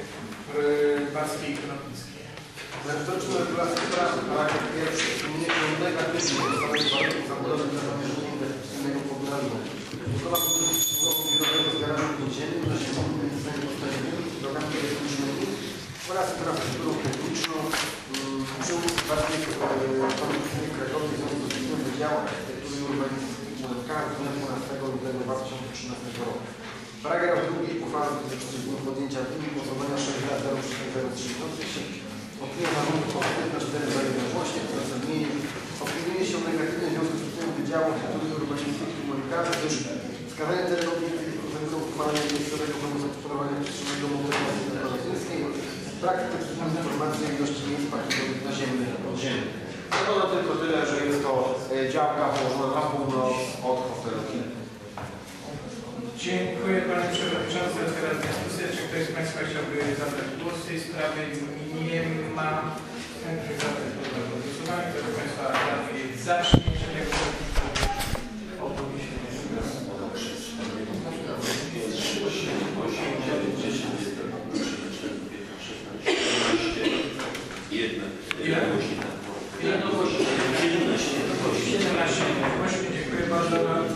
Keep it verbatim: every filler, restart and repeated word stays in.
Baskiej i Konopnickiej. Merytoryczne regulacje prawa, paragraf pierwszy. Uniknie negatywnie ustalenie warunków zabudowy dla zamierzenia inwestycyjnego poglądu. Budowa budynku biurowego z garażem podziemnym na ziemowym miejscem postawieniem, drogami turystycznymi oraz infrastrukturą techniczną przy ulicy Bardziej Konopnickiej w Krakowie w związku z tym Wydziału Architektury i Urbanistyki U F K z dnia dwunastego lutego dwa tysiące trzynastego roku. Paragraf drugi. Uchwała dotycząca podjęcia opinii głosowania sześć lat zero przecinek zero trzy. Opinia warunków pozytywna cztery za jeden głośnie. W uzasadnieniu opiniuje się negatywnie w związku z tym Wydziału Architektury i Urbanistyki U F K, gdyż wskazanie terenu obiektu urzędu uchwalenia miejscowego planu zagospodarowania przestrzennego modernizacji Konopnickiej brak precyzyjnej informacji o ilości miejsc parkingowych naziemnych i podziemnych. Zakładam tylko tyle, że jest to działka położona na północ od hotelu. Dziękuję Panie Przewodniczący. Otwieram dyskusję. Czy ktoś z Państwa chciałby zabrać głos w tej sprawie? Nie ma chętnych zabrać do głosowania. Kto z Państwa za przyjęciem tego siedemnaście. Dziękuję bardzo.